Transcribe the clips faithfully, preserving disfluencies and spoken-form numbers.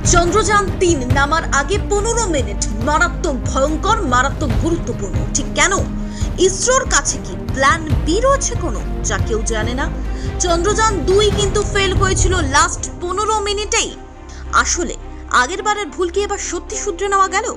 চন্দ্রযান তিন নামার আগে পনেরো মিনিট মারাত্মক ভয়ঙ্কর, মারাত্মক গুরুত্বপূর্ণ। ঠিক কেন? ইসরোর কাছে কি প্ল্যান বি রয়েছে কোনো, যা কেউ জানে না? চন্দ্রযান দুই কিন্তু ফেল হয়েছিল লাস্ট পনেরো মিনিটেই। আসলে আগের বারের ভুল কি এবার সত্যি শুধরে নেওয়া গেল?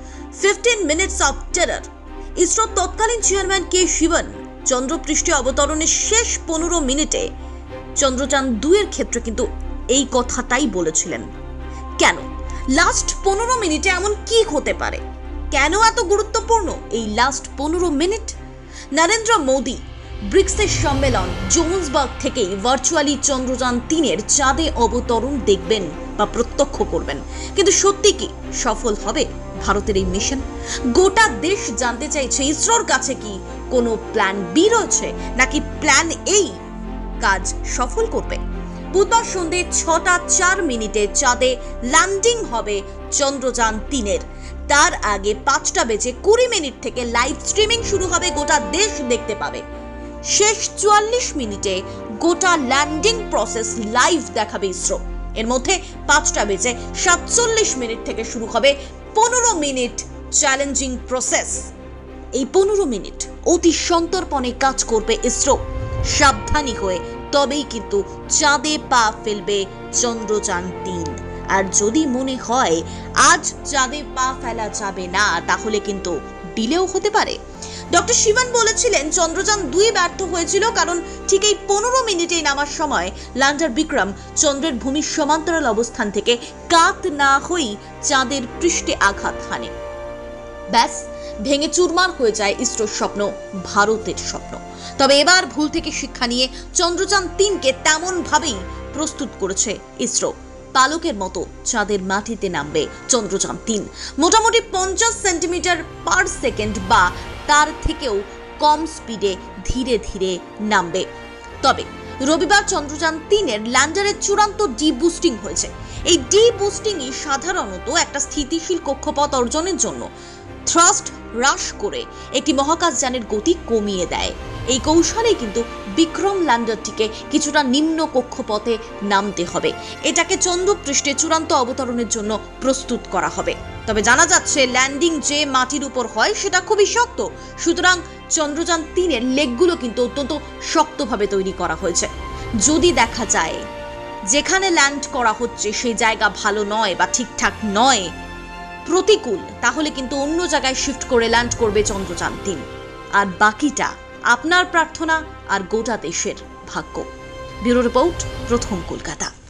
Fifteen minutes of terror. ইসরোর তৎকালীন চেয়ারম্যান কে শিবন চন্দ্রপৃষ্ঠে অবতরণের শেষ পনেরো মিনিটে চন্দ্রযান দুইয়ের ক্ষেত্রে কিন্তু এই কথাটাই বলেছিলেন। কেন লাস্ট পনেরো মিনিটে এমন কি হতে পারে? কেন এত গুরুত্বপূর্ণ এই লাস্ট পনেরো মিনিট? নরেন্দ্র মোদী ব্রিক্সের সম্মেলন জোহান্সবার্গ থেকেই ভার্চুয়ালি চন্দ্রযান তিনের চাঁদে অবতরণ দেখবেন বা প্রত্যক্ষ করবেন, কিন্তু সত্যি কি সফল হবে ভারতের এই মিশন? গোটা দেশ জানতে চাইছে ইসরোর কাছে কি কোনো প্ল্যান বি রয়েছে, নাকি প্ল্যান এই কাজ সফল করবে? বুধবার সন্ধ্যে ছটা চার মিনিটে চাঁদে ল্যান্ডিং হবে চন্দ্রযান তিনের। তার আগে পাঁচটা বেজে কুড়ি মিনিট থেকে লাইভ স্ট্রিমিং শুরু হবে, গোটা দেশ দেখতে পাবে। শেষ চুয়াল্লিশ মিনিটে গোটা ল্যান্ডিং প্রসেস লাইভ দেখাবে ইসরো। এর মধ্যে পাঁচটা বেজে সাতচল্লিশ মিনিট থেকে শুরু হবে পনেরো মিনিট চ্যালেঞ্জিং প্রসেস। এই পনেরো মিনিট অতি সন্তর্পণে কাজ করবে ইসরো। সাবধানী হয়ে তবেই কিন্তু চাঁদে পা ফেলবে চন্দ্রযান তিন। আর যদি মনে হয় আজ চাঁদে পা ফেলা যাবে না, তাহলে কিন্তু ডিলেও হতে পারে। ডক্টর শিবন বলেছিলেন চন্দ্রযান দুই ব্যর্থ হয়েছিল কারণ ঠিক এই পনেরো মিনিটেই নামার সময় ল্যান্ডার বিক্রম চন্দ্রের ভূমির সমান্তরাল অবস্থান থেকে কাত না হয়েই চাঁদের পৃষ্ঠে আঘাত হানে। ব্যাস, ভেঙে চুরমার হয়ে যায় ইসরোর স্বপ্ন, ভারতের স্বপ্ন। তবে এবার ভুল থেকে শিক্ষা নিয়ে চন্দ্রযান তিনকে তেমন ভাবেই প্রস্তুত করেছে ইসরো। পালকের মতো চাঁদের মাটিতে নামবে চন্দ্রযান তিন। মোটামুটি পঞ্চাশ সেন্টিমিটার পার সেকেন্ড বা তার থেকেও কম স্পিডে ধীরে ধীরে নামবে। তবে রবিবার চন্দ্রযান তিনের ল্যান্ডারের চূড়ান্ত ডি বুস্টিং হয়েছে। এই ডি বুস্টিংই সাধারণত একটা স্থিতিশীল কক্ষপথ অর্জনের জন্য থ্রাস্ট হ্রাস করে একটি মহাকাশযানের গতি কমিয়ে দেয়। এই কৌশলে কিন্তু বিক্রম ল্যান্ডারটিকে কিছুটা নিম্ন কক্ষপথে নামতে হবে। এটাকে চন্দ্রপৃষ্ঠে চূড়ান্ত অবতরণের জন্য প্রস্তুত করা হবে। তবে জানা যাচ্ছে ল্যান্ডিং যে মাটির উপর হয় সেটা খুবই শক্ত, সুতরাং চন্দ্রযান তিনের লেগগুলো কিন্তু অত্যন্ত শক্তভাবে তৈরি করা হয়েছে। যদি দেখা যায় যেখানে ল্যান্ড করা হচ্ছে সেই জায়গা ভালো নয় বা ঠিকঠাক নয়, প্রতিকূল, তাহলে কিন্তু অন্য জায়গায় শিফট করে ল্যান্ড করবে চন্দ্রযান তিন। আর বাকিটা আপনার প্রার্থনা আর গোটা দেশের ভাগ্য। ব্যুরো রিপোর্ট, প্রথম কলকাতা।